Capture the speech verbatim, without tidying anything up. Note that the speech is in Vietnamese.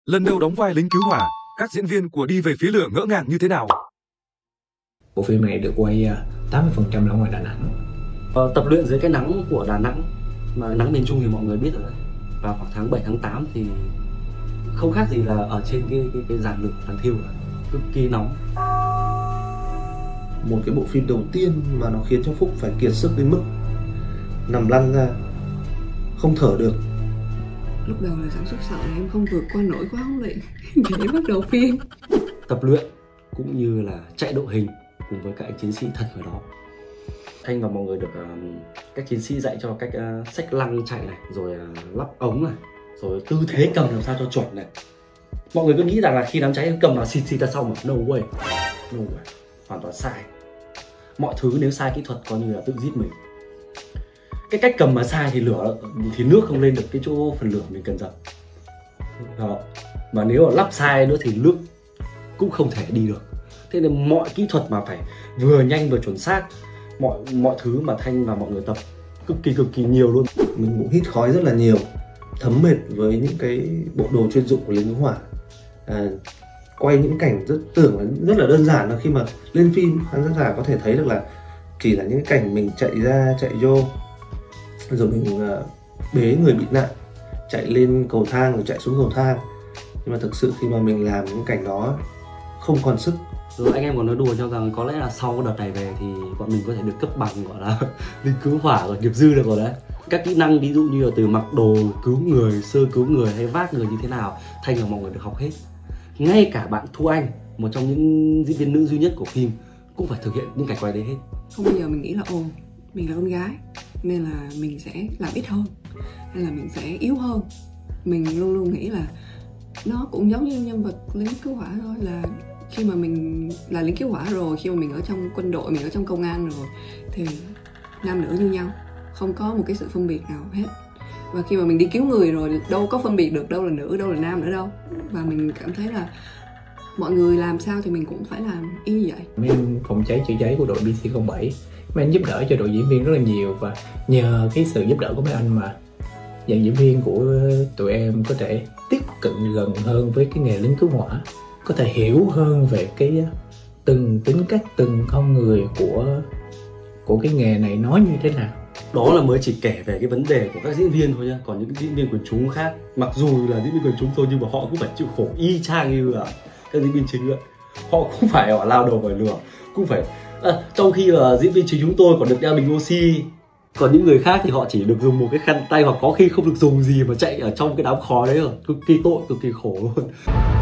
Lần đầu đóng vai lính cứu hỏa, các diễn viên của Đi Về Phía Lửa ngỡ ngàng như thế nào? Bộ phim này được quay tám mươi phần trăm là ngoài Đà Nẵng. Ờ, tập luyện dưới cái nắng của Đà Nẵng, mà nắng miền Trung thì mọi người biết rồi đấy. Vào khoảng tháng bảy, tháng tám thì không khác gì là ở trên cái cái, cái giàn lửa đàn thiêu, cực kỳ nóng. Một cái bộ phim đầu tiên mà nó khiến cho Phúc phải kiệt sức đến mức nằm lăn ra, không thở được. Lúc đầu là cảm xúc sợ là em không vượt qua nổi khóa huấn luyện để bắt đầu phim. Tập luyện cũng như là chạy đội hình cùng với các anh chiến sĩ thật ở đó. Thanh và mọi người được uh, các chiến sĩ dạy cho cách uh, xách lăng chạy này, rồi uh, lắp ống này, rồi tư thế cầm làm sao cho chuẩn này. Mọi người cứ nghĩ rằng là khi đám cháy cầm vào xịt xịt ra sau mà no way, no way, hoàn toàn sai. Mọi thứ nếu sai kỹ thuật coi như là tự giết mình. Cái cách cầm mà sai thì lửa thì nước không lên được cái chỗ phần lửa mình cần dập. Đó. Mà nếu mà lắp sai nữa thì nước cũng không thể đi được. Thế nên mọi kỹ thuật mà phải vừa nhanh vừa chuẩn xác, mọi mọi thứ mà Thanh và mọi người tập cực kỳ cực kỳ nhiều luôn. Mình cũng hít khói rất là nhiều, thấm mệt với những cái bộ đồ chuyên dụng của lính cứu hỏa. À, quay những cảnh rất tưởng là rất là đơn giản, là khi mà lên phim khán giả có thể thấy được là chỉ là những cái cảnh mình chạy ra chạy vô, rồi mình uh, bế người bị nạn chạy lên cầu thang rồi chạy xuống cầu thang. Nhưng mà thực sự khi mà mình làm những cảnh đó không còn sức. Rồi anh em còn nói đùa nhau rằng có lẽ là sau đợt này về thì bọn mình có thể được cấp bằng gọi là lính cứu hỏa rồi, nghiệp dư được rồi đấy. Các kỹ năng ví dụ như là từ mặc đồ cứu người, sơ cứu người hay vác người như thế nào, Thanh và mọi người được học hết. Ngay cả bạn Thu Anh, một trong những diễn viên nữ duy nhất của phim, cũng phải thực hiện những cảnh quay đấy hết. Không bao giờ mình nghĩ là ồ, mình là con gái nên là mình sẽ làm ít hơn, hay là mình sẽ yếu hơn. Mình luôn luôn nghĩ là nó cũng giống như nhân vật lính cứu hỏa thôi, là khi mà mình là lính cứu hỏa rồi, khi mà mình ở trong quân đội, mình ở trong công an rồi thì nam nữ như nhau, không có một cái sự phân biệt nào hết. Và khi mà mình đi cứu người rồi, đâu có phân biệt được đâu là nữ, đâu là nam nữa đâu. Và mình cảm thấy là mọi người làm sao thì mình cũng phải làm y như vậy. Mấy anh phòng cháy chữa cháy của đội B C không bảy, mấy anh giúp đỡ cho đội diễn viên rất là nhiều. Và nhờ cái sự giúp đỡ của mấy anh mà dàn diễn viên của tụi em có thể tiếp cận gần hơn với cái nghề lính cứu hỏa, có thể hiểu hơn về cái từng tính cách, từng con người của của cái nghề này nó như thế nào. Đó là mới chỉ kể về cái vấn đề của các diễn viên thôi nhá. Còn những cái diễn viên quần chúng khác, mặc dù là diễn viên quần chúng thôi nhưng mà họ cũng phải chịu khổ y chang như là các diễn viên chính vậy. Họ cũng phải ở lao đầu vào lửa, cũng phải à, trong khi là diễn viên chính chúng tôi còn được đeo bình oxy. Còn những người khác thì họ chỉ được dùng một cái khăn tay, hoặc có khi không được dùng gì mà chạy ở trong cái đám khói đấy rồi. Cực kỳ tội, cực kỳ khổ luôn.